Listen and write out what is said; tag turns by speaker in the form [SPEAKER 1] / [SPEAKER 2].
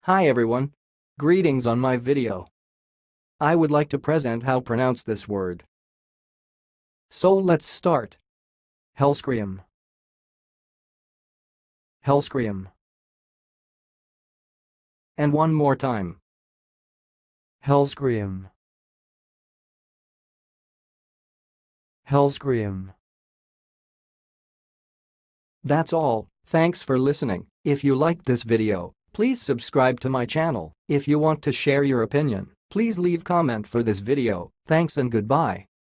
[SPEAKER 1] Hi everyone. Greetings on my video. I would like to present how pronounce this word. So let's start. Hellscream. Hellscream. And one more time. Hellscream. Hellscream. That's all. Thanks for listening. If you liked this video, please subscribe to my channel. If you want to share your opinion, please leave comment for this video. Thanks and goodbye.